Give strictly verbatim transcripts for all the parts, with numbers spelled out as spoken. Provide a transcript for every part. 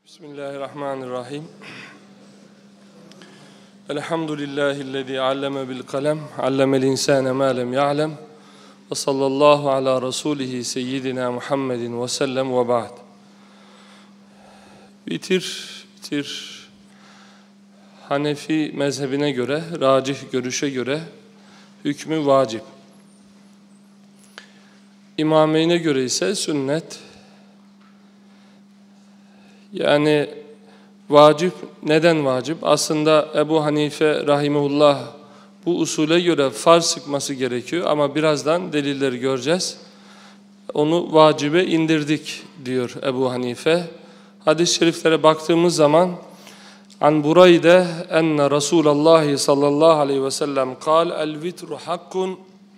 Bismillahirrahmanirrahim. Elhamdülillahillezî alleme bil kalem, allemel insâne mâ lem ya'lem. Ve sallallahu ala Resulihi seyyidina Muhammedin ve sellem ve ba'd. Vitir, vitir, Hanefi mezhebine göre, racih görüşe göre hükmü vacip. İmameyne göre ise sünnet. Yani vacip, neden vacip? Aslında Ebu Hanife rahimehullah bu usule göre farz sıkması gerekiyor ama birazdan delilleri göreceğiz. Onu vacibe indirdik diyor Ebu Hanife. Hadis-i şeriflere baktığımız zaman An Burayde enne Resulallah sallallahu aleyhi ve sellem kal el vitru hakkun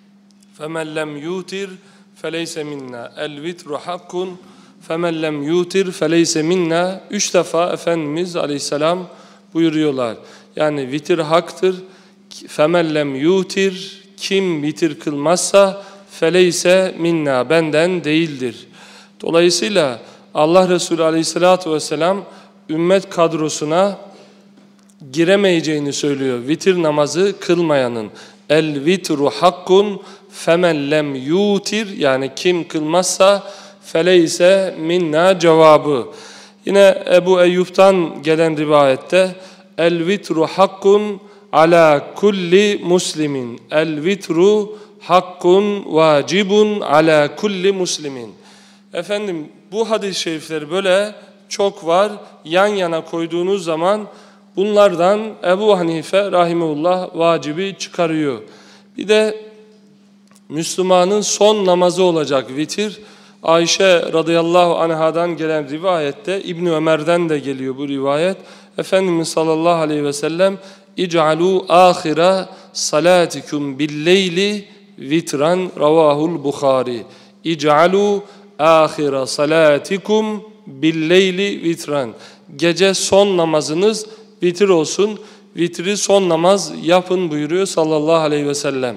femen lem yutir feleyse minna. El vitru hakkun فَمَنْ لَمْ يُوتِرْ فَلَيْسَ minna. Üç defa Efendimiz Aleyhisselam buyuruyorlar. Yani vitir haktır. فَمَنْ لَمْ yutir, kim vitir kılmazsa فَلَيْسَ minna, benden değildir. Dolayısıyla Allah Resulü Aleyhisselatü Vesselam ümmet kadrosuna giremeyeceğini söylüyor. Vitir namazı kılmayanın. El vitru hakkun femen lem yutir, yani kim kılmazsa feleyse minna cevabı. Yine Ebu Eyyub'tan gelen rivayette el vitru hakkun ala kulli muslimin. El vitru hakkun vacibun ala kulli muslimin. Efendim bu hadis-i şerifleri böyle çok var. Yan yana koyduğunuz zaman bunlardan Ebu Hanife rahimehullah vacibi çıkarıyor. Bir de Müslümanın son namazı olacak vitir. Ayşe radıyallahu anhadan gelen rivayette, İbn Ömer'den de geliyor bu rivayet. Efendimiz sallallahu aleyhi ve sellem İc'alû âkhira salâtikum billeyli vitran ravahul Bukhari. İc'alû âkhira salâtikum billeyli vitran. Gece son namazınız vitir olsun. Vitri son namaz yapın buyuruyor sallallahu aleyhi ve sellem.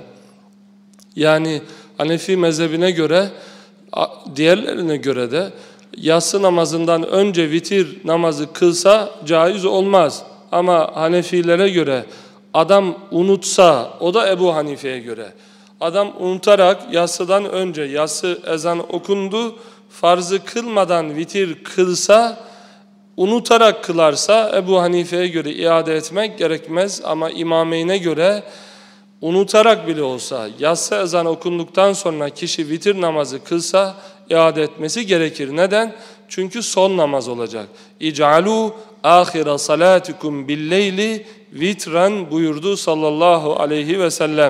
Yani Hanefi mezhebine göre, diğerlerine göre de yatsı namazından önce vitir namazı kılsa caiz olmaz. Ama Hanefilere göre adam unutsa, o da Ebu Hanife'ye göre, adam unutarak yatsıdan önce yatsı ezan okundu, farzı kılmadan vitir kılsa, unutarak kılarsa Ebu Hanife'ye göre iade etmek gerekmez. Ama İmameyne göre unutarak bile olsa yatsı ezan okunduktan sonra kişi vitir namazı kılsa iade etmesi gerekir. Neden? Çünkü son namaz olacak. İc'alû âkhira salâtikum billeyli vitran buyurdu sallallahu aleyhi ve sellem.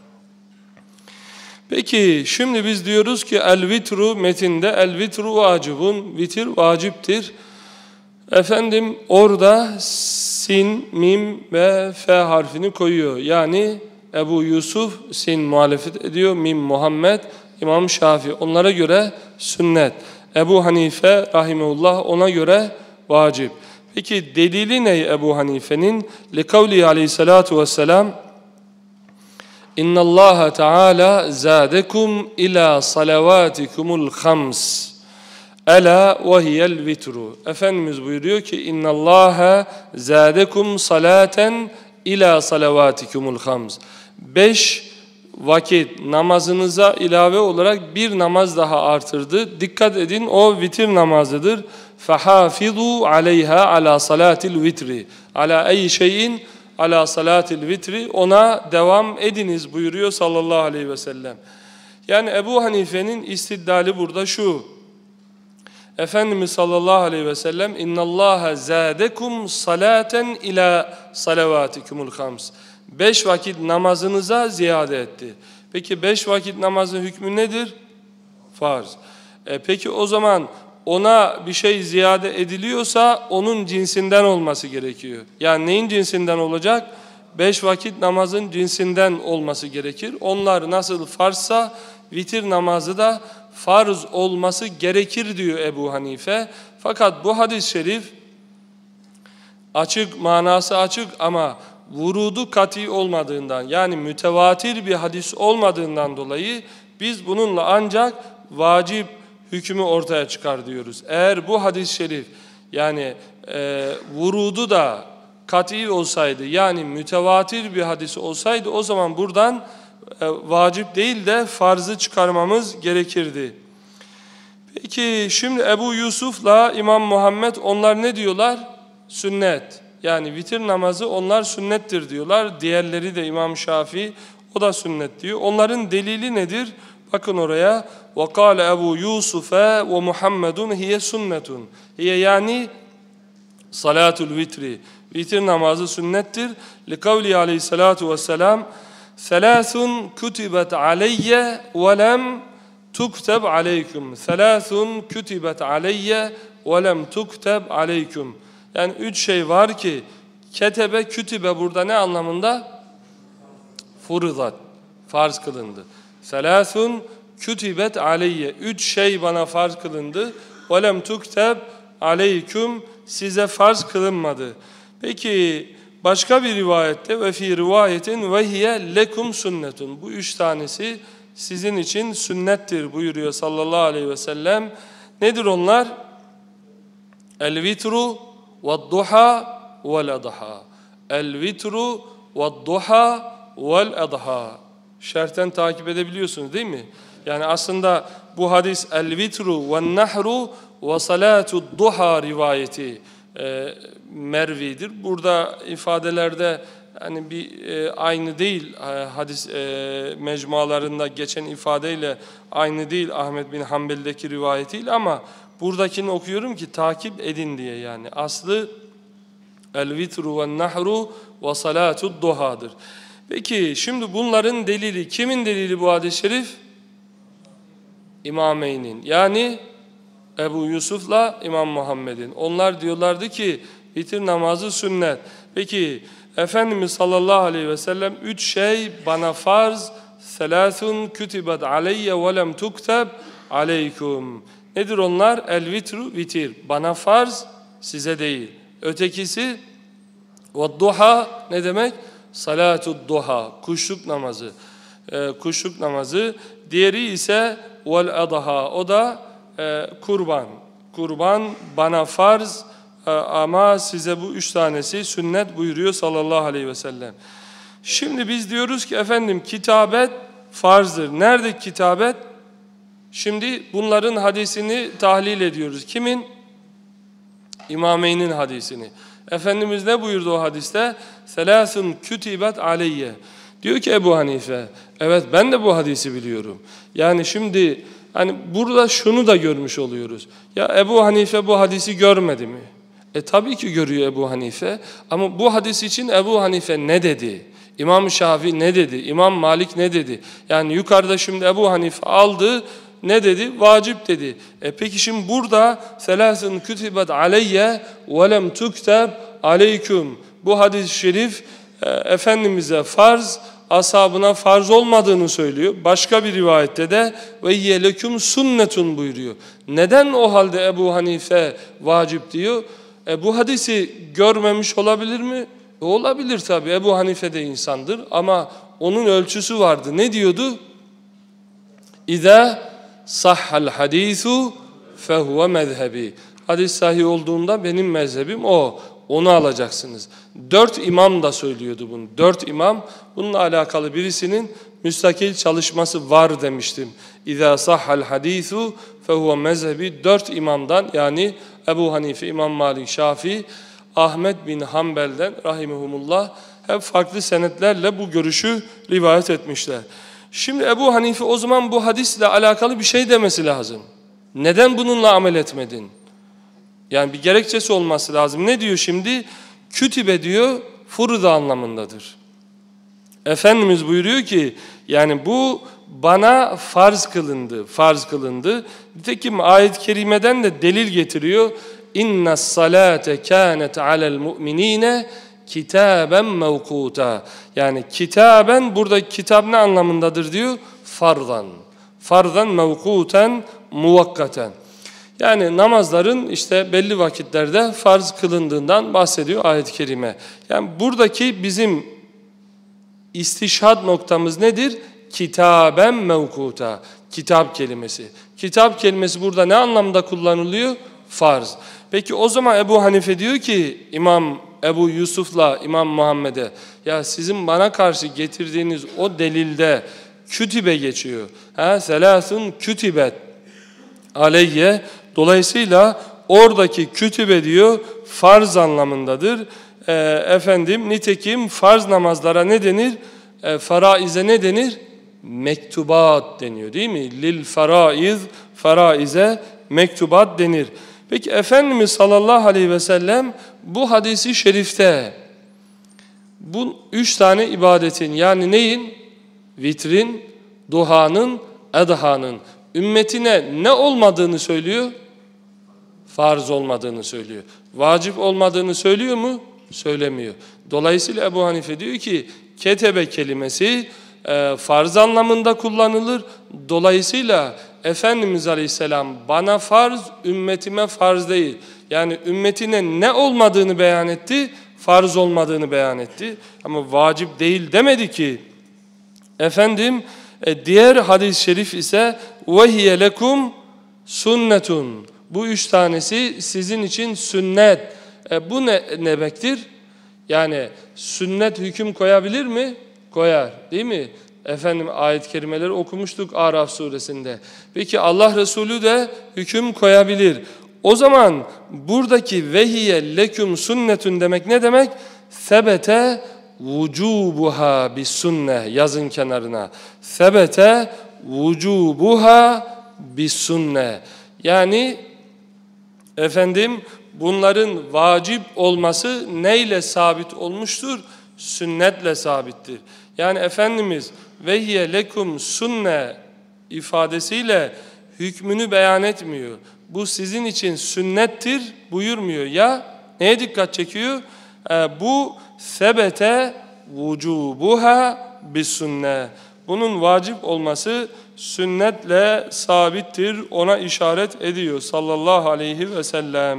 Peki şimdi biz diyoruz ki el vitru metinde el vitru vacibun, vitir vaciptir. Efendim orada sin, mim ve fe harfini koyuyor. Yani Ebu Yusuf sin muhalefet ediyor, mim Muhammed, İmam Şafii onlara göre sünnet. Ebu Hanife rahimehullah ona göre vacip. Peki delili ne Ebu Hanife'nin? Likavli aleyhissalatu vesselam İnna Allah Teala zâdekum ila salavatikumul khams. Ela ve hiyel vitru. Efendimiz buyuruyor ki İnna Allah zâdekum salaten ila salavatikumul khams. Beş vakit namazınıza ilave olarak bir namaz daha artırdı. Dikkat edin, o vitir namazıdır. فَحَافِظُوا عَلَيْهَا عَلَى صَلَاتِ الْوِتْرِ عَلَى اَيْ şeyin عَلَى صَلَاتِ الْوِتْرِ. Ona devam ediniz buyuruyor sallallahu aleyhi ve sellem. Yani Ebu Hanife'nin istidlali burada şu. Efendimiz sallallahu aleyhi ve sellem اِنَّ اللّٰهَ زَادَكُمْ صَلَاتًا اِلَى صَلَوَاتِكُمُ الْخَمْسِ. Beş vakit namazınıza ziyade etti. Peki beş vakit namazın hükmü nedir? Farz. E peki o zaman ona bir şey ziyade ediliyorsa onun cinsinden olması gerekiyor. Yani neyin cinsinden olacak? Beş vakit namazın cinsinden olması gerekir. Onlar nasıl farzsa vitir namazı da farz olması gerekir diyor Ebu Hanife. Fakat bu hadis-i şerif açık, manası açık ama vurudu kat'i olmadığından, yani mütevatir bir hadis olmadığından dolayı biz bununla ancak vacip hükmü ortaya çıkar diyoruz. Eğer bu hadis-i şerif Yani e, vurudu da kat'i olsaydı, yani mütevatir bir hadis olsaydı, o zaman buradan e, vacip değil de farzı çıkarmamız gerekirdi. Peki şimdi Ebu Yusuf'la İmam Muhammed onlar ne diyorlar? Sünnet. Yani vitir namazı onlar sünnettir diyorlar. Diğerleri de İmam Şafii, o da sünnet diyor. Onların delili nedir? Bakın oraya. وَقَالَ Ebu Yusuf'e وَمُحَمَّدٌ hiye sünnetun. Hiye yani salatul vitri. Vitir namazı sünnettir. لِقَوْلِي aleyhissalatu vesselam ثَلَاثٌ كُتِبَتْ عَلَيَّ وَلَمْ تُكْتَبْ عَلَيْكُمْ ثَلَاثٌ كُتِبَتْ عَلَيَّ وَلَمْ تُكْتَبْ عَلَيْكُمْ. Yani üç şey var ki ketebe, kütübe burada ne anlamında? Furudat, farz kılındı. Selâsun kütübet aleyye. Üç şey bana farz kılındı. وَلَمْ تُكْتَبْ عَلَيْكُمْ. Size farz kılınmadı. Peki başka bir rivayette ve fi rivayetin ve hiye lekum sünnetun. Bu üç tanesi sizin için sünnettir buyuruyor sallallahu aleyhi ve sellem. Nedir onlar? El-vitru ve'd-duha ve'l-adha. El-vitru ve'd-duha ve'l-adha. Şerhten takip edebiliyorsunuz değil mi? Yani aslında bu hadis el-vitru ve'n-nahru ve salatu'd-duha rivayeti e, Mervi'dir. Burada ifadelerde yani bir e, aynı değil, e, hadis e, mecmualarında geçen ifadeyle aynı değil Ahmed bin Hanbel'deki rivayetiyle, ama buradakini okuyorum ki takip edin diye. Yani aslı el-vitru ve nahru ve salatud duhadır. Peki şimdi bunların delili, kimin delili bu hadis-i şerif? İmameynin, yani Ebu Yusuf'la İmam Muhammed'in. Onlar diyorlardı ki vitir namazı sünnet. Peki Efendimiz sallallahu aleyhi ve sellem üç şey bana farz, selâthun kütibet aleyye ve lem tukteb aleykum. Nedir onlar? El vitru, vitir. Bana farz, size değil. Ötekisi ve duha ne demek? Salatud duha, kuşluk namazı. Ee, kuşluk namazı. Diğeri ise vel adha, o da e, kurban. Kurban bana farz e, ama size bu üç tanesi sünnet buyuruyor sallallahu aleyhi ve sellem. Şimdi biz diyoruz ki efendim kitabet farzdır. Nerede kitabet? Şimdi bunların hadisini tahlil ediyoruz. Kimin? İmameynin hadisini. Efendimiz ne buyurdu o hadiste? Selâsun kütibet aleyye. Diyor ki Ebu Hanife, evet ben de bu hadisi biliyorum. Yani şimdi hani burada şunu da görmüş oluyoruz. Ya Ebu Hanife bu hadisi görmedi mi? E tabii ki görüyor Ebu Hanife. Ama bu hadis için Ebu Hanife ne dedi? İmam Şafii ne dedi? İmam Malik ne dedi? Yani yukarıda şimdi Ebu Hanife aldı. Ne dedi? Vacip dedi. E peki şimdi burada selâsın kütibet aleyye ve lem tukteb aleyküm. Bu hadis-i şerif e, Efendimiz'e farz, ashabına farz olmadığını söylüyor. Başka bir rivayette de ve yeleküm sünnetun buyuruyor. Neden o halde Ebu Hanife vacip diyor? E, bu hadisi görmemiş olabilir mi? E, olabilir tabii. Ebu Hanife de insandır ama onun ölçüsü vardı. Ne diyordu? İza sahhal hadisu fehuve mezhebi. Hadis sahih olduğunda benim mezhebim o. Onu alacaksınız. Dört imam da söylüyordu bunu. Dört imam bununla alakalı birisinin müstakil çalışması var demiştim. İza sahhal hadisu fehuve mezhebi. Dört imamdan, yani Ebu Hanife, İmam Malik, Şafii, Ahmed bin Hanbel'den rahimehumullah hep farklı senetlerle bu görüşü rivayet etmişler. Şimdi Ebu Hanife o zaman bu hadisle alakalı bir şey demesi lazım. Neden bununla amel etmedin? Yani bir gerekçesi olması lazım. Ne diyor şimdi? Kütübe diyor, furda anlamındadır. Efendimiz buyuruyor ki, yani bu bana farz kılındı, farz kılındı. Nitekim ayet-i kerimeden de delil getiriyor. İnne salate kânet alel mu'minîne kitaben mevkuta. Yani kitaben, burada kitap ne anlamındadır diyor? Farzan. Farzan mevkuten muvakkaten. Yani namazların işte belli vakitlerde farz kılındığından bahsediyor ayet-i kerime. Yani buradaki bizim istişhad noktamız nedir? Kitaben mevkuta. Kitap kelimesi. Kitap kelimesi burada ne anlamda kullanılıyor? Farz. Peki o zaman Ebu Hanife diyor ki İmam Ebu Yusuf'la İmam Muhammed'e, ya sizin bana karşı getirdiğiniz o delilde kütübe geçiyor. Ha, selâsun kütübet aleyye. Dolayısıyla oradaki kütübe diyor farz anlamındadır. E, efendim nitekim farz namazlara ne denir? E, faraize ne denir? Mektubat deniyor değil mi? Lil faraiz, faraize mektubat denir. Peki Efendimiz sallallahu aleyhi ve sellem bu hadisi şerifte bu üç tane ibadetin, yani neyin? Vitrin, duhanın, edhanın ümmetine ne olmadığını söylüyor? Farz olmadığını söylüyor. Vacip olmadığını söylüyor mu? Söylemiyor. Dolayısıyla Ebu Hanife diyor ki ketebe kelimesi e, farz anlamında kullanılır. Dolayısıyla Efendimiz Aleyhisselam bana farz, ümmetime farz değil. Yani ümmetine ne olmadığını beyan etti, farz olmadığını beyan etti. Ama vacip değil demedi ki. Efendim e, diğer hadis-i şerif ise وَهِيَ لَكُمْ sünnetun. Bu üç tanesi sizin için sünnet. E, bu ne demektir? Yani sünnet hüküm koyabilir mi? Koyar, değil mi? Efendim ayet-i kerimeleri okumuştuk Araf suresinde. Peki Allah Resulü de hüküm koyabilir. O zaman buradaki vehiye leküm sünnetun demek ne demek? Sebete vücubuha bis sünne, yazın kenarına. Sebete vücubuha bis sünne. Yani efendim bunların vacip olması neyle sabit olmuştur? Sünnetle sabittir. Yani Efendimiz vehiye lekum sünne ifadesiyle hükmünü beyan etmiyor. Bu sizin için sünnettir buyurmuyor. Ya neye dikkat çekiyor? Ee, bu sebete vücubuha bis sünne. Bunun vacip olması sünnetle sabittir. Ona işaret ediyor sallallahu aleyhi ve sellem.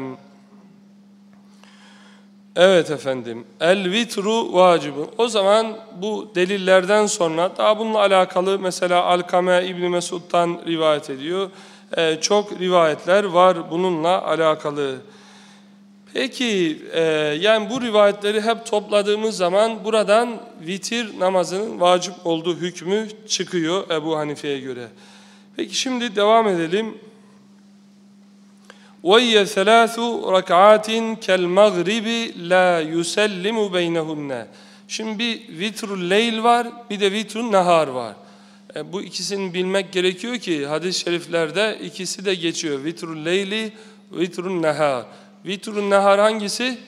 Evet efendim. El vitru vacibun. O zaman bu delillerden sonra daha bununla alakalı mesela Alkame İbn Mesud'dan rivayet ediyor. Ee, çok rivayetler var bununla alakalı. Peki e, yani bu rivayetleri hep topladığımız zaman buradan vitir namazının vacip olduğu hükmü çıkıyor Ebu Hanife'ye göre. Peki şimdi devam edelim. وَيَّ ثَلَاثُ رَكْعَاتٍ كَالْمَغْرِبِ لَا يُسَلِّمُ بَيْنَهُنَّ. Şimdi bir vitrul leyl var, bir de vitrul nahar var. E, bu ikisini bilmek gerekiyor ki hadis-i şeriflerde ikisi de geçiyor. Vitrul leyli, vitrul nahar. Vitrul nahar hangisi?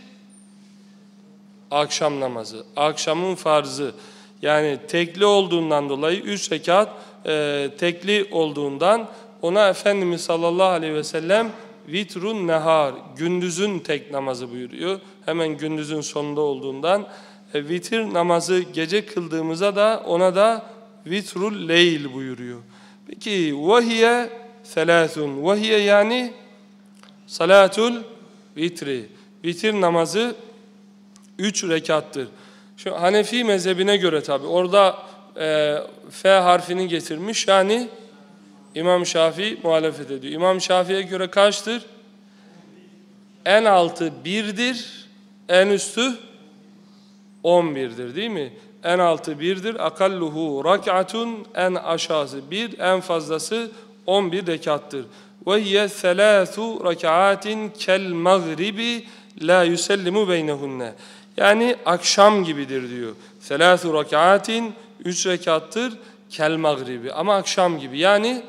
Akşam namazı. Akşamın farzı. Yani tekli olduğundan dolayı üç rekat e, tekli olduğundan ona Efendimiz sallallahu aleyhi ve sellem vitrun nehar, gündüzün tek namazı buyuruyor. Hemen gündüzün sonunda olduğundan e, vitir namazı gece kıldığımıza da ona da vitrul leyl buyuruyor. Peki vahiye selâthun. Vahiye yani salatul vitri. Vitir namazı üç rekattır. Şu Hanefi mezhebine göre tabi orada e, F harfini getirmiş. Yani İmam Şafii muhalefet ediyor. İmam Şafii'ye göre kaçtır? En altı birdir, en üstü on birdir değil mi? En altı birdir. Akalluhu rak'atun, en aşağısı bir, en fazlası on bir rekattır. Ve hiye selâsu rak'atin kel mağribi la yusellimu beynehunne. Yani akşam gibidir diyor. Selâsu rak'atin, üç rekattır, kel mağribi. Ama akşam gibi. Yani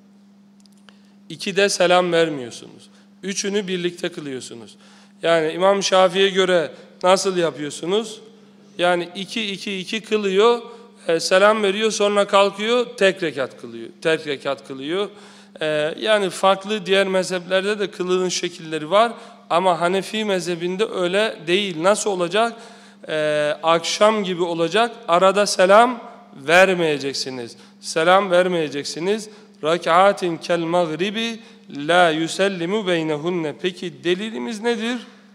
İkide selam vermiyorsunuz. Üçünü birlikte kılıyorsunuz. Yani İmam Şafii'ye göre nasıl yapıyorsunuz? Yani iki iki iki kılıyor, e, selam veriyor, sonra kalkıyor, tek rekat kılıyor. Tek rekat kılıyor. E, yani farklı diğer mezheplerde de kılınış şekilleri var. Ama Hanefi mezhebinde öyle değil. Nasıl olacak? E, akşam gibi olacak. Arada selam vermeyeceksiniz. Selam vermeyeceksiniz. Rak'atin kel mağribi la yusellimu beynehunne. Peki delilimiz nedir?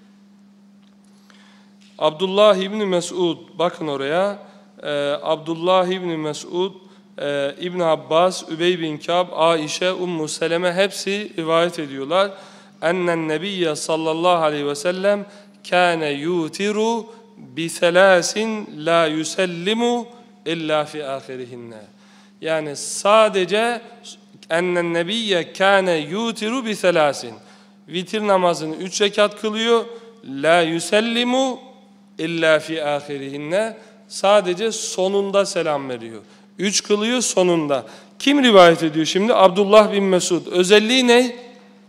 Abdullah İbni Mesud, bakın oraya. Ee, Abdullah İbni Mesud, e, İbn Abbas, Übey bin Kâb, Aişe, Ummu Seleme hepsi rivayet ediyorlar. ennen nebiyye sallallahu aleyhi ve sellem kâne yutiru bi selâsin la yusellimu illa fi âhirihinne. Yani sadece ennen nebiyye kâne yutiru bi selâsin. Vitir namazını üç rekat kılıyor. La yusellimu illa fi âhirihinne. Sadece sonunda selam veriyor. Üç kılıyor sonunda. Kim rivayet ediyor şimdi? Abdullah bin Mesud. Özelliği ne?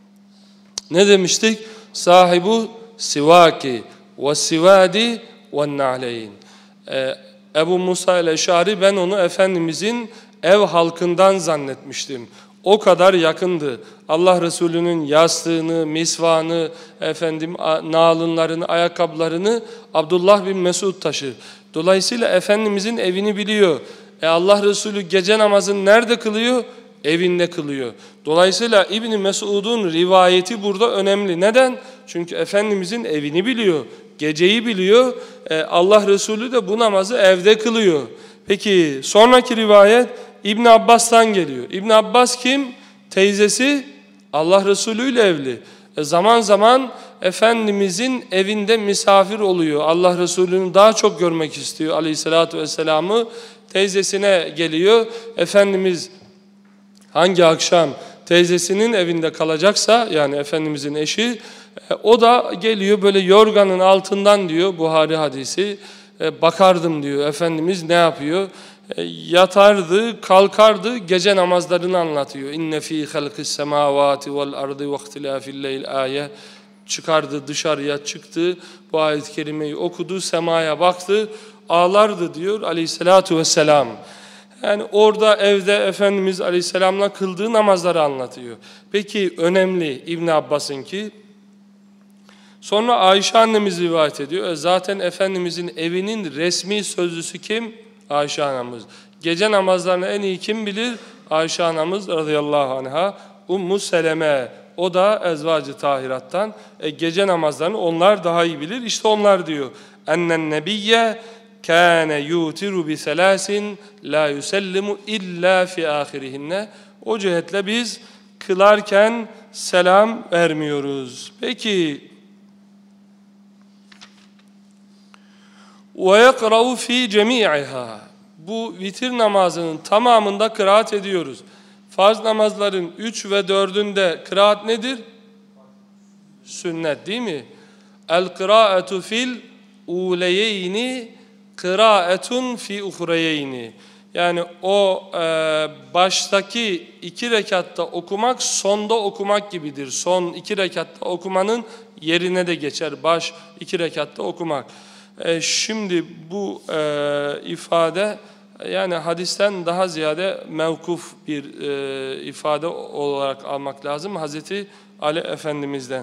Ne demiştik? Sahibu sivaki ve sivadi ve na'leyn. Ebu Musa el-Eşari, ben onu Efendimizin ev halkından zannetmiştim. O kadar yakındı. Allah Resulü'nün yastığını, misvanı, efendim nalınlarını, ayakkabılarını Abdullah bin Mesud taşır. Dolayısıyla Efendimizin evini biliyor. E Allah Resulü gece namazını nerede kılıyor? Evinde kılıyor. Dolayısıyla İbn Mesud'un rivayeti burada önemli. Neden? Çünkü Efendimizin evini biliyor. Geceyi biliyor. E Allah Resulü de bu namazı evde kılıyor. Peki sonraki rivayet İbn Abbas'tan geliyor. İbn Abbas kim? Teyzesi Allah Resulü ile evli. E zaman zaman Efendimizin evinde misafir oluyor. Allah Resulü'nü daha çok görmek istiyor aleyhissalatü vesselam'ı. Teyzesine geliyor. Efendimiz hangi akşam teyzesinin evinde kalacaksa, yani Efendimizin eşi, e, o da geliyor böyle yorganın altından diyor, Buhari hadisi, e, bakardım diyor Efendimiz ne yapıyor. E, yatardı, kalkardı, gece namazlarını anlatıyor. İnne fî halqis semâvâti vel ardı ve ihtilâfil leyl âye. Çıkardı, dışarıya çıktı, bu ayet-i kerimeyi okudu, semaya baktı, ağlardı diyor aleyhissalatu vesselam. Yani orada evde Efendimiz aleyhisselamla kıldığı namazları anlatıyor. Peki önemli İbn Abbas'ınki. Sonra Ayşe annemiz rivayet ediyor. E zaten Efendimizin evinin resmi sözlüsü kim? Ayşe anamız. Gece namazlarını en iyi kim bilir? Ayşe anamız radıyallahu anha. Ummu Seleme. O da ezvacı tahirattan. E gece namazlarını onlar daha iyi bilir. İşte onlar diyor. Ennen nebiyye kâne yutiru bi selâsin la yusellimu illa fi âhirihinne. O cihetle biz kılarken selam vermiyoruz. Peki ve yekra'u fi cemî'iha. Bu vitir namazının tamamında kıraat ediyoruz. Farz namazların üç ve dördünde kıraat nedir? Sünnet değil mi? El-kıraatu fil uleyeyni kıraatun fi uhreyeyni. Yani o e, baştaki iki rekatta okumak sonda okumak gibidir. Son iki rekatta okumanın yerine de geçer. Baş iki rekatta okumak. E, şimdi bu e, ifade yani hadisten daha ziyade mevkuf bir e, ifade olarak almak lazım. Hazreti Ali Efendimiz'den.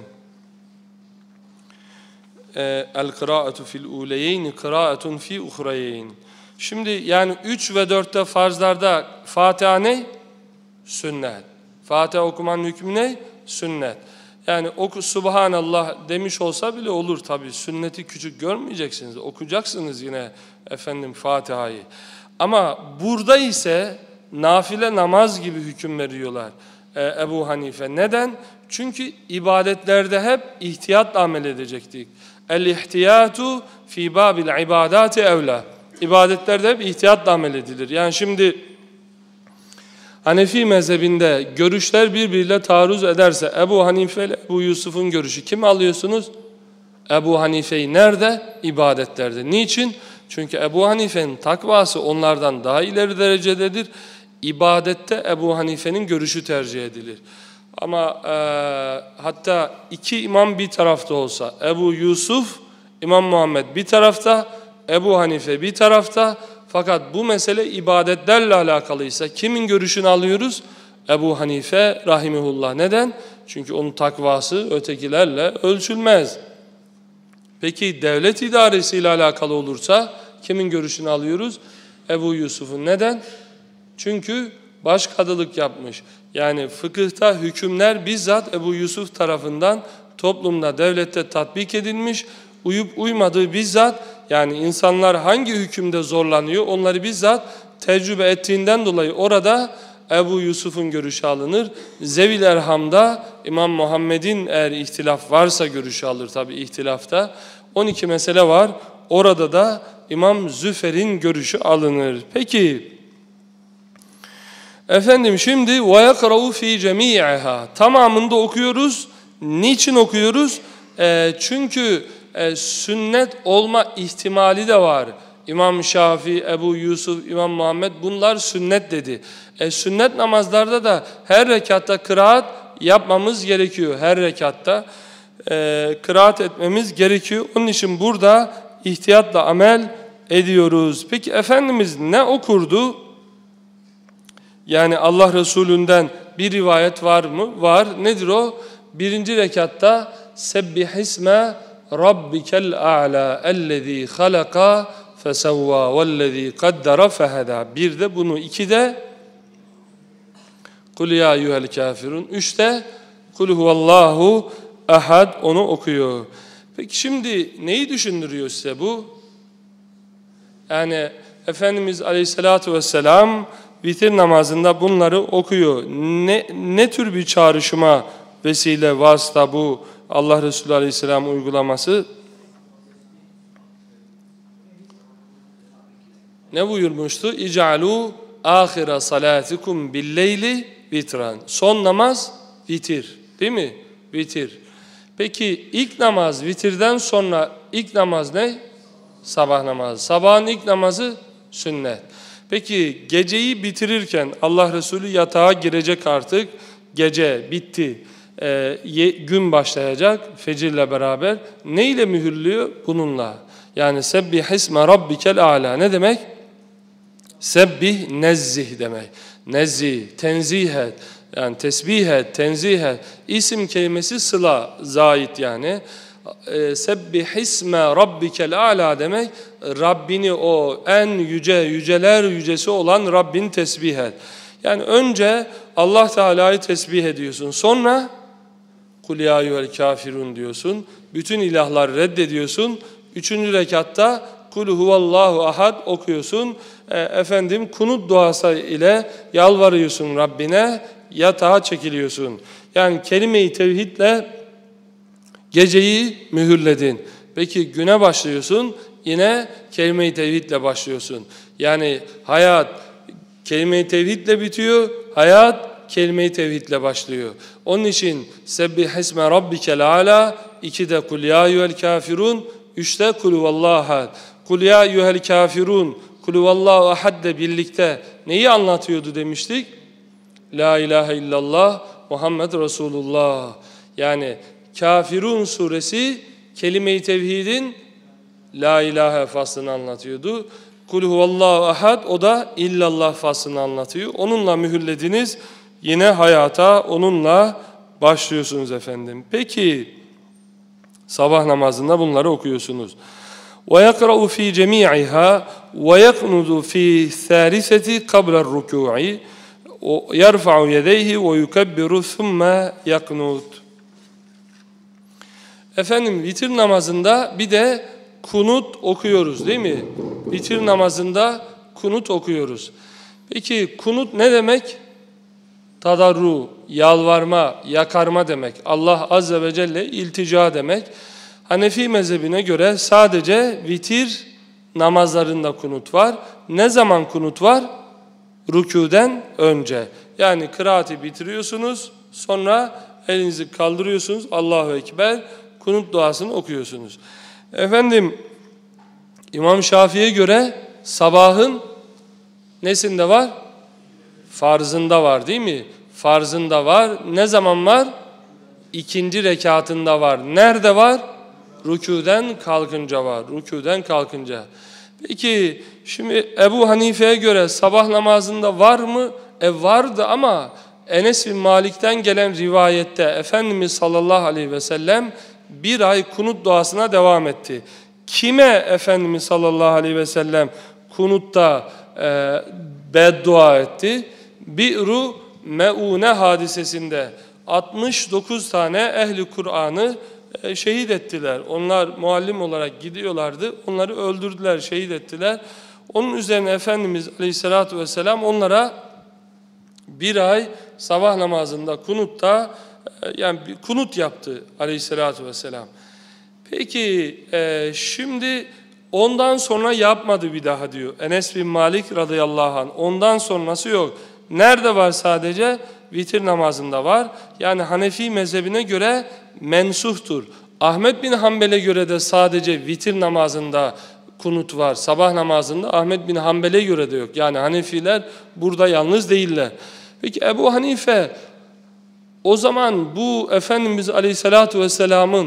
El-kıraatu fil uleyeyni kıraatun fi uhreyeyn. Şimdi yani üç ve dörtte farzlarda Fatiha ne? Sünnet. Fatiha okumanın hükmü ne? Sünnet. Yani oku Subhanallah demiş olsa bile olur tabi. Sünneti küçük görmeyeceksiniz. Okuyacaksınız yine efendim Fatiha'yı. Ama burada ise nafile namaz gibi hüküm veriyorlar ee, Ebu Hanife. Neden? Çünkü ibadetlerde hep ihtiyatla amel edecektik. El-ihtiyatu fi babil ibadati evla. İbadetlerde hep ihtiyatla amel edilir. Yani şimdi Hanefi mezhebinde görüşler birbiriyle taarruz ederse Ebu Hanife ile Ebu Yusuf'un görüşü kim alıyorsunuz? Ebu Hanife'yi nerede? İbadetlerde. Niçin? Çünkü Ebu Hanife'nin takvası onlardan daha ileri derecededir. İbadette Ebu Hanife'nin görüşü tercih edilir. Ama e, hatta iki imam bir tarafta olsa, Ebu Yusuf, İmam Muhammed bir tarafta, Ebu Hanife bir tarafta. Fakat bu mesele ibadetlerle alakalıysa kimin görüşünü alıyoruz? Ebu Hanife rahimehullah. Neden? Çünkü onun takvası ötekilerle ölçülmez. Peki devlet idaresiyle alakalı olursa kimin görüşünü alıyoruz? Ebu Yusuf'un. Neden? Çünkü başkadılık yapmış. Yani fıkıhta hükümler bizzat Ebu Yusuf tarafından toplumda, devlette tatbik edilmiş. Uyup uymadığı bizzat, yani insanlar hangi hükümde zorlanıyor onları bizzat tecrübe ettiğinden dolayı orada Ebu Yusuf'un görüşü alınır. Zevil Erham'da İmam Muhammed'in eğer ihtilaf varsa görüşü alır tabi ihtilafta. on iki mesele var. Orada da İmam Züfer'in görüşü alınır. Peki efendim şimdi وَيَقْرَوْ ف۪ي جَمِيعِهَا tamamında okuyoruz. Niçin okuyoruz? E, çünkü e, sünnet olma ihtimali de var. İmam Şafii, Ebu Yusuf, İmam Muhammed bunlar sünnet dedi. E, sünnet namazlarda da her rekatta kıraat yapmamız gerekiyor. Her rekatta e, kıraat etmemiz gerekiyor. Onun için burada ihtiyatla amel ediyoruz. Peki Efendimiz ne okurdu? Yani Allah Resulü'nden bir rivayet var mı? Var. Nedir o? Birinci rekatta Sebbihisme Rabbikel a'la ellezî halaka fesevvâ vellezî kaddara fehedâ. Bir de bunu, iki de Kul ya eyyuhel kafirun. Üçte Kul huvallahu ahad onu okuyor. Peki şimdi neyi düşündürüyor size bu? Yani Efendimiz Aleyhisselatü Vesselam vitir namazında bunları okuyor. Ne, ne tür bir çağrışıma vesile vasıta bu Allah Resulü Aleyhisselam uygulaması? Ne buyurmuştu? İc'alû âhire salâtikum billeyli vitran. Son namaz vitir. Değil mi? Vitir. Peki ilk namaz vitirden sonra ilk namaz ne? Sabah namazı. Sabahın ilk namazı sünnet. Peki geceyi bitirirken Allah Resulü yatağa girecek artık. Gece bitti. Ee, gün başlayacak fecirle beraber. Ne ile mühürlüyor? Bununla. Yani Sebbihisme Rabbikel a'la. Ne demek? Sebbih nezzih demek. Nezzih, tenzih et. Yani tesbih et, tenzih et. İsim kelimesi sıla, zait yani. E, Sebbihisme Rabbikel a'la demek. Rabbini o en yüce, yüceler yücesi olan Rabbini tesbih et. Yani önce Allah Teala'yı tesbih ediyorsun. Sonra Kul ya eyyuhel kafirun diyorsun. Bütün ilahları reddediyorsun. Üçüncü rekatta Kul huvallahu ahad okuyorsun. E, efendim kunut duası ile yalvarıyorsun Rabbine. Yatağa çekiliyorsun. Yani kelime-i tevhidle geceyi mühürledin. Peki güne başlıyorsun. Yine kelime-i tevhidle başlıyorsun. Yani hayat kelime-i tevhidle bitiyor. Hayat kelime-i tevhidle başlıyor. Onun için Sebbihisme Rabbikel a'la, ikide Kul ya eyyuhel kafirun, üçte Kul huvallahu ahad. Kul ya eyyuhel kafirun, Kul huvallahu ahad de birlikte neyi anlatıyordu demiştik? La ilahe illallah Muhammed Resulullah. Yani Kafirun suresi kelime-i tevhidin La ilahe faslını anlatıyordu. Kul huvallahu ahad o da illallah faslını anlatıyor. Onunla mühürlediniz. Yine hayata onunla başlıyorsunuz efendim. Peki sabah namazında bunları okuyorsunuz. وَيَقْرَأُ ف۪ي جَمِيعِهَا وَيَقْنُدُ ف۪ي الثَّالِثَةِ قَبْلَ الرُّكُوعِ يَرْفَعُ يَدَيْهِ وَيُكَبِّرُ ثُمَّ يَقْنُدُ. Efendim vitir namazında bir de kunut okuyoruz değil mi? Vitir namazında kunut okuyoruz. Peki kunut ne demek? Tadarru, yalvarma, yakarma demek. Allah Azze ve Celle iltica demek. Hanefi mezhebine göre sadece vitir namazlarında kunut var. Ne zaman kunut var? Rükûden önce. Yani kıraati bitiriyorsunuz, sonra elinizi kaldırıyorsunuz, Allahu Ekber, kunut duasını okuyorsunuz. Efendim, İmam Şafii'ye göre sabahın nesinde var? Farzında var değil mi? Farzında var. Ne zaman var? İkinci rekatında var. Nerede var? Rükûden kalkınca var. Rükûden kalkınca. Peki şimdi Ebu Hanife'ye göre sabah namazında var mı? E vardı ama Enes bin Malik'ten gelen rivayette Efendimiz sallallahu aleyhi ve sellem bir ay kunut duasına devam etti. Kime Efendimiz sallallahu aleyhi ve sellem kunutta e, beddua etti? Bi'ru Me'une hadisesinde altmış dokuz tane ehli Kur'an'ı e, şehit ettiler. Onlar muallim olarak gidiyorlardı. Onları öldürdüler, şehit ettiler. Onun üzerine Efendimiz aleyhissalatü vesselam onlara bir ay sabah namazında kunutta yani bir kunut yaptı aleyhissalatü vesselam. Peki e, şimdi ondan sonra yapmadı bir daha diyor. Enes bin Malik radıyallahu anh. Ondan sonrası yok. Nerede var sadece? Vitir namazında var. Yani Hanefi mezhebine göre mensuhtur. Ahmet bin Hanbel'e göre de sadece vitir namazında kunut var. Sabah namazında Ahmet bin Hanbel'e göre de yok. Yani Hanefiler burada yalnız değiller. Peki Ebu Hanife o zaman bu Efendimiz Aleyhisselatü Vesselam'ın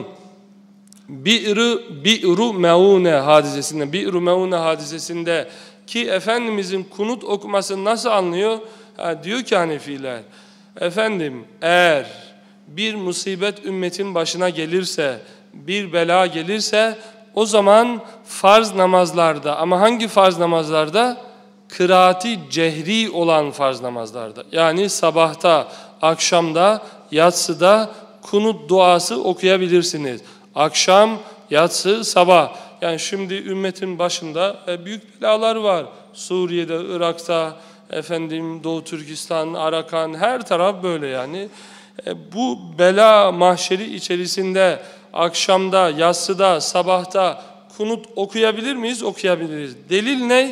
Bi'r-i Bi'r-u Meune hadisesinde, Bi'r-u Meune hadisesinde ki Efendimizin kunut okumasını nasıl anlıyor? Ha, diyor ki Hanefiler, efendim eğer bir musibet ümmetin başına gelirse, bir bela gelirse o zaman farz namazlarda, ama hangi farz namazlarda? Kıraati cehri olan farz namazlarda. Yani sabahta, akşamda, yatsıda kunut duası okuyabilirsiniz. Akşam, yatsı, sabah. Yani şimdi ümmetin başında büyük belalar var. Suriye'de, Irak'ta, efendim Doğu Türkistan, Arakan, her taraf böyle yani. Bu bela mahşeri içerisinde akşamda, yatsıda, sabahta kunut okuyabilir miyiz? Okuyabiliriz. Delil ne?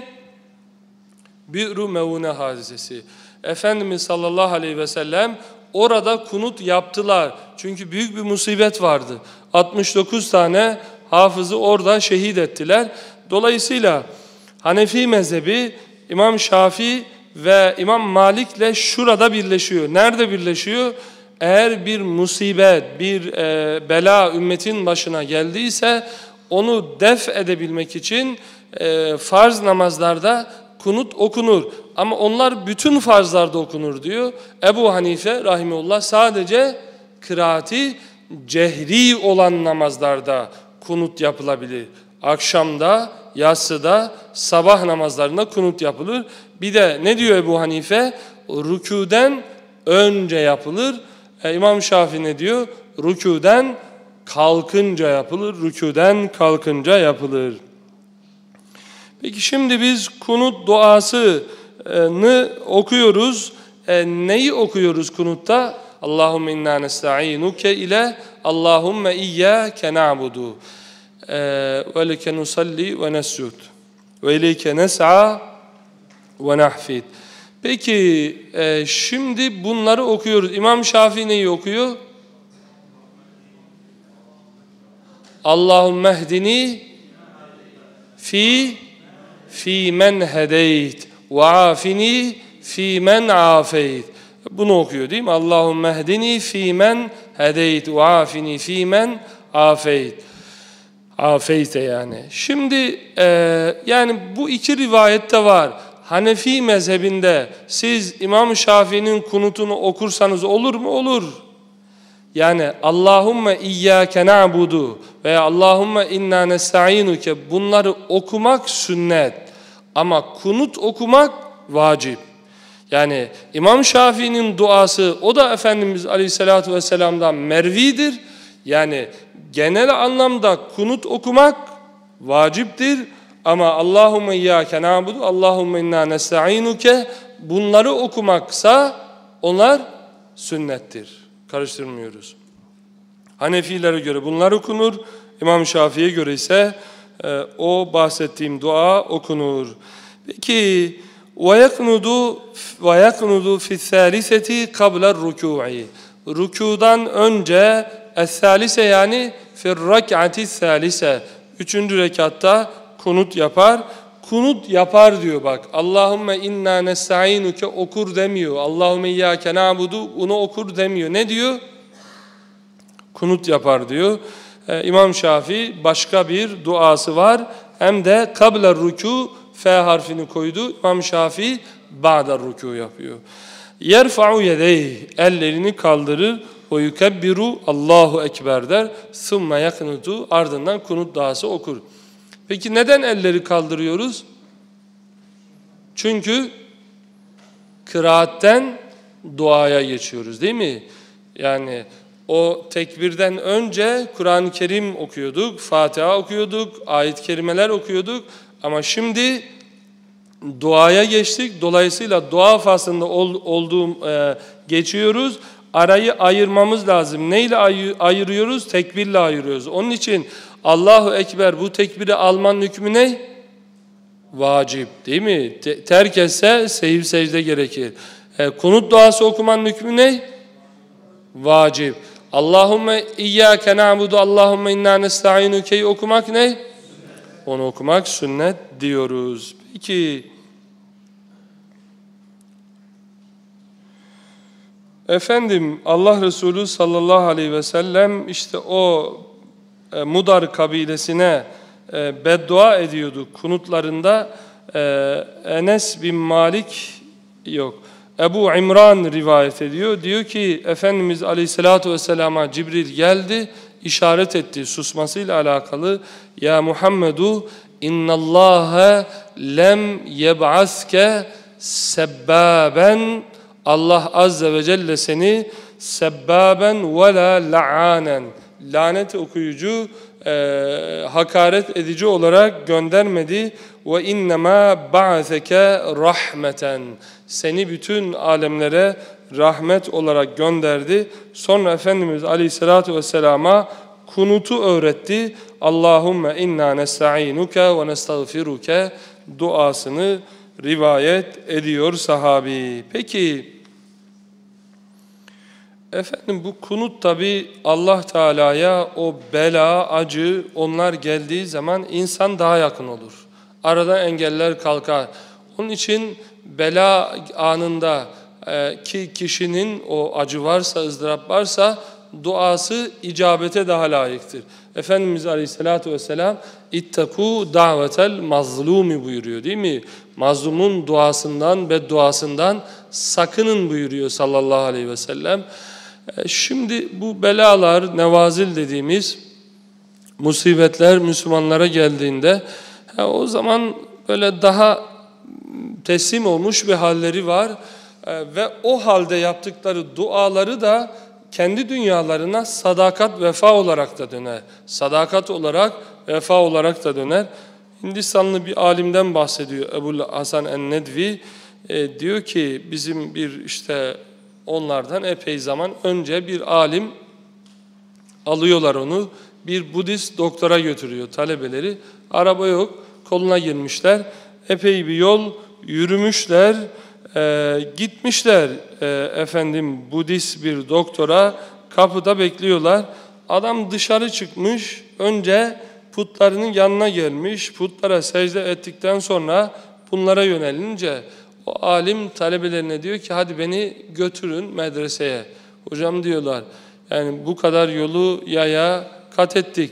Bi'r-u Meune hadisesi. Efendimiz sallallahu aleyhi ve sellem orada kunut yaptılar. Çünkü büyük bir musibet vardı. altmış dokuz tane hafızı orada şehit ettiler. Dolayısıyla Hanefi mezhebi İmam Şafii ve İmam Malik'le şurada birleşiyor. Nerede birleşiyor? Eğer bir musibet, bir e, bela ümmetin başına geldiyse onu def edebilmek için e, farz namazlarda kunut okunur. Ama onlar bütün farzlarda okunur diyor. Ebu Hanife rahimehullah sadece kıraati cehri olan namazlarda kunut yapılabilir. Akşamda, yatsıda, sabah namazlarında kunut yapılır. Bir de ne diyor Ebu Hanife? Rükûden önce yapılır. E, İmam Şafii ne diyor? Rükûden kalkınca yapılır. Rükûden kalkınca yapılır. Peki şimdi biz kunut duasını okuyoruz. E, neyi okuyoruz kunutta? Allahümme inna nesta'inuke ile Allahümme iyyâke na'budu ve leke nusalli ve nescud ve ileyke nes'a ve nahfid. Peki e, şimdi bunları okuyoruz. İmam Şafii neyi okuyor? Allahümme hdini fi fi men hedeyt ve afini fi men afeyt. Bunu okuyor değil mi? Allahümme hdini fi men hedeyt ve afini fi men afeyt. Afeyte yani. Şimdi e, yani bu iki rivayette var. Hanefi mezhebinde siz İmam Şafii'nin kunutunu okursanız olur mu? Olur. Yani Allahümme iyyâke na'budu veya Allahümme inna nesta'inuke bunları okumak sünnet. Ama kunut okumak vacip. Yani İmam Şafii'nin duası o da Efendimiz Aleyhisselatü Vesselam'dan mervidir. Yani genel anlamda kunut okumak vaciptir. Ama Allahümme iyyâke na'budu, Allahümme inna nesta'inuke bunları okumaksa onlar sünnettir. Karıştırmıyoruz. Hanefilere göre bunlar okunur. İmam Şafii'ye göre ise e, o bahsettiğim dua okunur. Peki وَيَقْنُدُ وَيَقْنُدُ فِي الثَّالِثَةِ قَبْلَ الرُّكُوعِ Rükudan önce es-salise yani fir-rak'ati salise üçüncü rekatta kunut yapar. Kunut yapar diyor bak. Allahümme inna nesta'inuke okur demiyor. Allahümme iyyâke na'budu onu okur demiyor. Ne diyor? Kunut yapar diyor. Ee, İmam Şafii başka bir duası var. Hem de kabla rükû F harfini koydu. İmam Şafii ba'da rükû yapıyor. Yerfa'u yedeyhi ellerini kaldırır. O yukebbiru Allahu ekber der. Sümme yaknutu ardından kunut duası okur. Peki neden elleri kaldırıyoruz? Çünkü kıraatten duaya geçiyoruz değil mi? Yani o tekbirden önce Kur'an-ı Kerim okuyorduk, Fatiha okuyorduk, ayet-i kerimeler okuyorduk. Ama şimdi duaya geçtik. Dolayısıyla dua faslında ol, olduğum e, geçiyoruz. Arayı ayırmamız lazım. Neyle ay ayırıyoruz? Tekbirle ayırıyoruz. Onun için Allahu Ekber, bu tekbiri almanın hükmü ne? Vacip, değil mi? Te terk etse sehiv secde gerekir. E, kunut duası okumanın hükmü ne? Vacip. Allahümme iyyâke na'budu, Allahümme inna nesta'inuke'yi okumak ne? Onu okumak sünnet diyoruz. Peki, efendim Allah Resulü sallallahu aleyhi ve sellem işte o e, Mudar kabilesine e, beddua ediyordu kunutlarında. e, Enes bin Malik yok. Ebu İmran rivayet ediyor. Diyor ki Efendimiz Aleyhisselatü Vesselam'a Cibril geldi, işaret etti susmasıyla alakalı. Ya Muhammedu innallâhe lem yeb'aske sebbaben, Allah Azze ve Celle seni sebbaben ve la la'anen, lanet okuyucu, e, hakaret edici olarak göndermedi. Ve innema ba'aseke rahmeten, seni bütün alemlere rahmet olarak gönderdi. Sonra Efendimiz Aleyhisselatü Vesselam'a kunutu öğretti. Allahümme inna nesta'inuke ve nestağfiruke duasını rivayet ediyor sahabi. Peki, efendim bu kunut tabi Allah Teala'ya o bela, acı onlar geldiği zaman insan daha yakın olur. Aradan engeller kalkar. Onun için bela anında e, ki kişinin o acı varsa, ızdırap varsa duası icabete daha layıktır. Efendimiz Aleyhisselatü Vesselam İttakû davetel mazlumi buyuruyor, değil mi? Mazlumun duasından, bedduasından sakının buyuruyor sallallahu aleyhi ve sellem. E, şimdi bu belalar, nevazil dediğimiz musibetler Müslümanlara geldiğinde ha, o zaman böyle daha teslim olmuş bir halleri var e, ve o halde yaptıkları duaları da kendi dünyalarına sadakat, vefa olarak da döner. Sadakat olarak, vefa olarak da döner. Hindistanlı bir alimden bahsediyor Ebu Hasan en-Nedvi. E, diyor ki bizim bir işte onlardan epey zaman önce bir alim alıyorlar onu. Bir Budist doktora götürüyor talebeleri. Araba yok, koluna girmişler. Epey bir yol yürümüşler. Ee, gitmişler e, efendim Budist bir doktora, kapıda bekliyorlar. Adam dışarı çıkmış, önce putlarının yanına gelmiş, putlara secde ettikten sonra bunlara yönelince o alim talebelerine diyor ki hadi beni götürün medreseye. Hocam diyorlar, yani bu kadar yolu yaya kat ettik,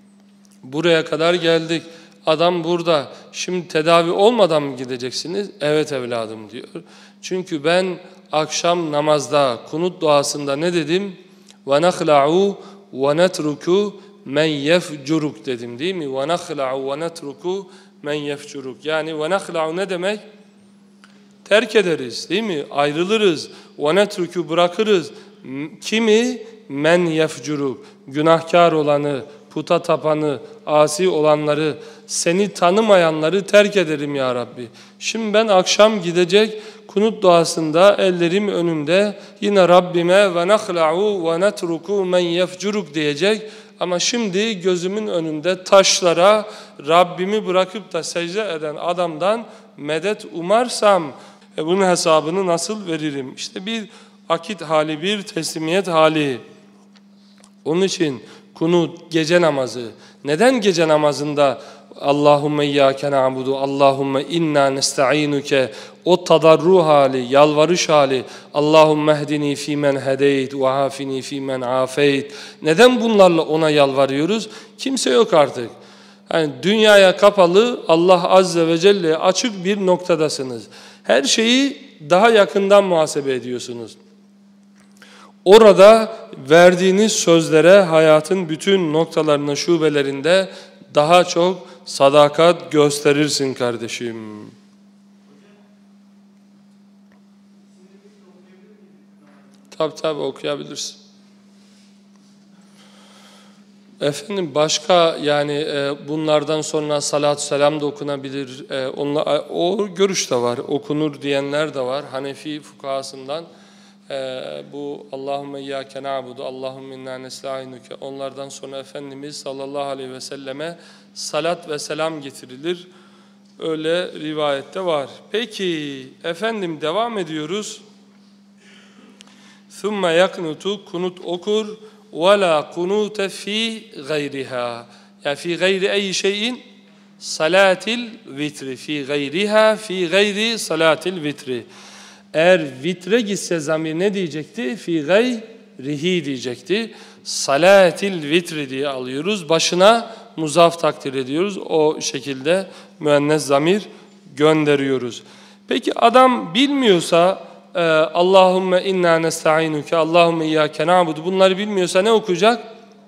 buraya kadar geldik. Adam burada. Şimdi tedavi olmadan mı gideceksiniz? Evet evladım diyor. Çünkü ben akşam namazda, kunut duasında ne dedim? وَنَخْلَعُوا وَنَتْرُكُوا مَنْ يَفْجُرُكْ dedim, değil mi? وَنَخْلَعُوا وَنَتْرُكُوا مَنْ يَفْجُرُكْ. Yani وَنَخْلَعُوا ne demek? Terk ederiz, değil mi? Ayrılırız. وَنَتْرُكُوا bırakırız. Kimi? Men yefcuruk, günahkar olanı, puta tapanı, asi olanları, seni tanımayanları terk ederim ya Rabbi. Şimdi ben akşam gidecek kunut duasında ellerim önümde yine Rabbime ve nahla'u ve netruku men yefcuruk diyecek. Ama şimdi gözümün önünde taşlara Rabbimi bırakıp da secde eden adamdan medet umarsam e bunun hesabını nasıl veririm? İşte bir akit hali, bir teslimiyet hali. Onun için kunut, gece namazı. Neden gece namazında Allahümme iyyâke na'budu, Allahümme inna nesta'inuke, o tadarru hali, yalvarış hali, Allahümme ehdini fîmen hedeyt ve afini fîmen afeyt. Neden bunlarla ona yalvarıyoruz? Kimse yok artık. Yani dünyaya kapalı, Allah Azze ve Celle'ye açık bir noktadasınız. Her şeyi daha yakından muhasebe ediyorsunuz. Orada verdiğiniz sözlere hayatın bütün noktalarına, şubelerinde daha çok sadakat gösterirsin kardeşim. Tabi tabi okuyabilirsin. Efendim başka yani e, bunlardan sonra salat selam da okunabilir. E, onla, o görüş de var. Okunur diyenler de var. Hanefi fukahasından e, bu Allahümme iyyâke na'budu, Allahümme inna nestaînuke. Onlardan sonra Efendimiz sallallahu aleyhi ve selleme salat ve selam getirilir. Öyle rivayette var. Peki efendim devam ediyoruz. ثُمَّ يَقْنُتُ kunut okur. وَلَا قُنُوتَ ف۪ي غَيْرِهَا yani fi gayri ey şeyin salatil vitri fi gayriha fi gayri salatil vitri. Eğer vitre gitse zamir ne diyecekti? Fi gayrihi diyecekti. Salatil vitri diye alıyoruz. Başına muzaf takdir ediyoruz. O şekilde müennes zamir gönderiyoruz. Peki adam bilmiyorsa Allahümme inna nestaînuke, Allahümme iyyâke na'budu bunları bilmiyorsa ne okuyacak?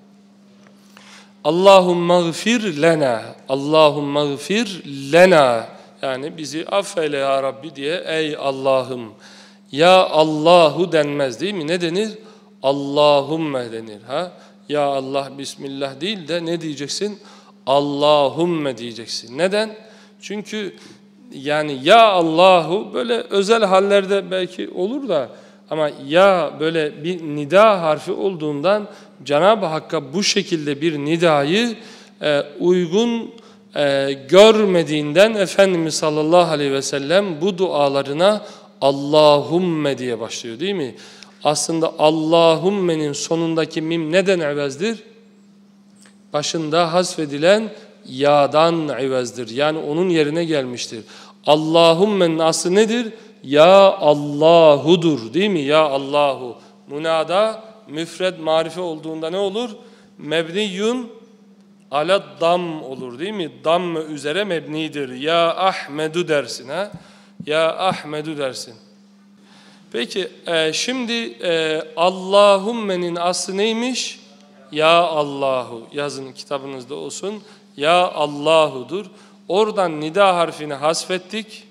Allahümme gfir lena, Allahümme gfir lena yani bizi affeyle ya Rabbi diye ey Allah'ım. Ya Allahu denmez değil mi? Ne denir? Allahümme denir. Ha? Ya Allah Bismillah değil de ne diyeceksin? Allahümme diyeceksin. Neden? Çünkü yani ya Allahu böyle özel hallerde belki olur da ama ya böyle bir nida harfi olduğundan Cenab-ı Hakk'a bu şekilde bir nidayı e, uygun e, görmediğinden Efendimiz sallallahu aleyhi ve sellem bu dualarına Allahümme diye başlıyor değil mi? Aslında Allahümme'nin sonundaki mim neden ivezdir? Başında hasfedilen ya'dan ivezdir. Yani onun yerine gelmiştir. Allahümme'nin aslı nedir? Ya Allahu'dur değil mi? Ya Allahu. Munada müfred marife olduğunda ne olur? Mebniyun ala dam olur değil mi? Damm üzere mebnidir. Ya Ahmedu dersin ha? Ya Ahmedu dersin. Peki e, şimdi e, Allahümme'nin aslı neymiş? Ya Allahu. Yazın kitabınızda olsun. Ya Allahu'dur. Oradan nida harfini hasfettik.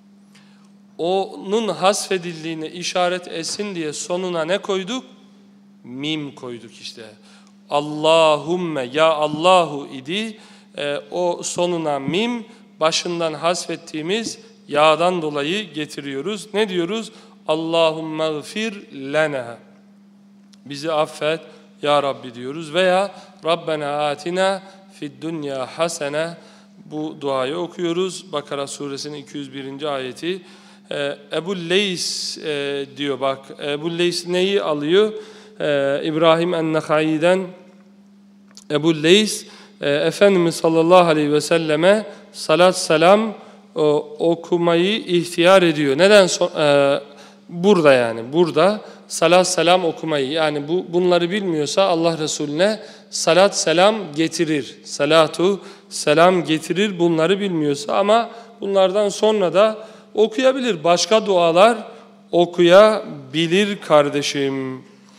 Onun hasfedildiğine işaret etsin diye sonuna ne koyduk? Mim koyduk işte. Allahümme ya Allahu idi. E, o sonuna mim başından hasfettiğimiz ya'dan dolayı getiriyoruz. Ne diyoruz? Allahümme gfir lena. Bizi affet ya Rabbi diyoruz. Veya Rabbena atina fid dünya hasene. Bu duayı okuyoruz. Bakara suresinin iki yüz birinci ayeti. Ee, Ebu Leys e, diyor bak. Ebu Leys neyi alıyor? Ee, İbrahim en-Nehai'den Ebu Leys e, Efendimiz sallallahu aleyhi ve selleme salat selam e, okumayı ihtiyar ediyor. Neden? So e, burada yani. Burada salat selam okumayı yani bu bunları bilmiyorsa Allah Resulüne salat selam getirir. Salatu selam getirir bunları bilmiyorsa ama bunlardan sonra da okuyabilir. Başka dualar okuyabilir kardeşim.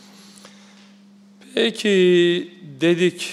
Peki dedik.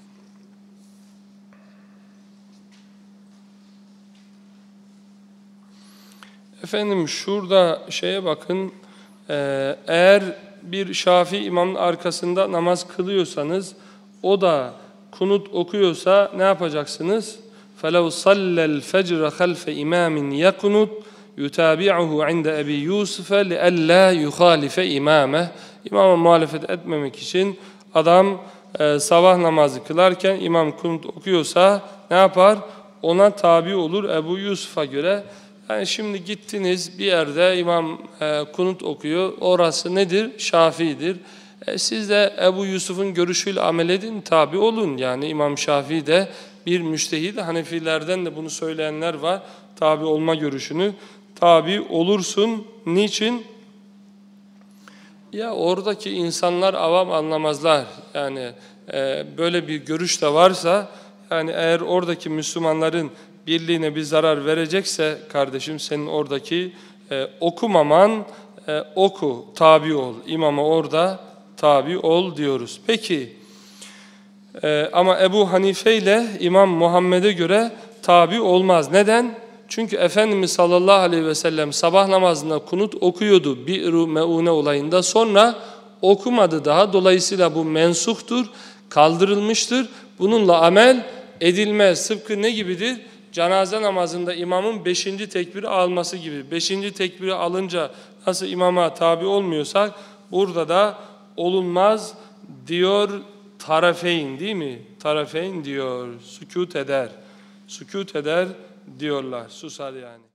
Efendim şurada şeye bakın. Ee, eğer bir Şafii imamın arkasında namaz kılıyorsanız o da kunut okuyorsa ne yapacaksınız? فَلَوْ صَلَّ الْفَجْرَ خَلْفَ اِمَامٍ يَقُنُتْ يُتَابِعُهُ عِنْدَ اَبِي يُوسُفَ لِأَلَّا يُخَالِفَ اِمَامَهِ İmama muhalefet etmemek için adam e, sabah namazı kılarken imam kunut okuyorsa ne yapar? Ona tabi olur Ebu Yusuf'a göre. Yani şimdi gittiniz bir yerde imam e, kunut okuyor. Orası nedir? Şafii'dir. E, siz de Ebu Yusuf'un görüşüyle amel edin, tabi olun. Yani İmam Şafii de bir müştehid. Hanefilerden de bunu söyleyenler var. Tabi olma görüşünü. Tabi olursun. Niçin? Ya oradaki insanlar avam anlamazlar. Yani e, böyle bir görüş de varsa yani eğer oradaki Müslümanların birliğine bir zarar verecekse kardeşim senin oradaki e, okumaman e, oku, tabi ol. İmama orada tabi ol diyoruz. Peki e, ama Ebu Hanife ile İmam Muhammed'e göre tabi olmaz. Neden? Çünkü Efendimiz sallallahu aleyhi ve sellem sabah namazında kunut okuyordu Bi'r-i Meune olayında. Sonra okumadı daha. Dolayısıyla bu mensuhtur. kaldırılmıştır. Bununla amel edilmez. Sıpkı ne gibidir? Cenaze namazında imamın beşinci tekbiri alması gibi. Beşinci tekbiri alınca nasıl imama tabi olmuyorsak burada da olunmaz diyor tarafeyn, değil mi? Tarafeyn diyor. Sükût eder. Sükût eder diyorlar. Susar yani.